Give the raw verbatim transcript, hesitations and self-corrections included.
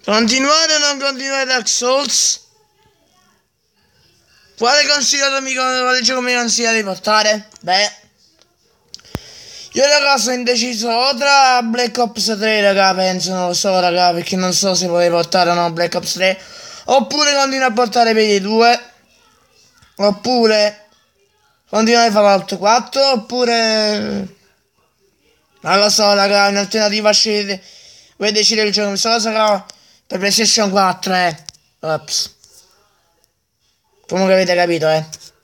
Continuare o non continuare Dark Souls? Quale consigliato mi quale gioco mi consiglia di portare? Beh, io raga sono indeciso o tra Black Ops tre, raga, penso, non lo so, raga, perché non so se vorrei portare o no Black Ops tre, oppure continuare a portare P D due, oppure continuare Fallout quattro, oppure non lo so, raga, in alternativa scegliete, vuoi decidere il gioco, questa cosa, raga, per PlayStation quattro, eh. Ops. Comunque avete capito, eh.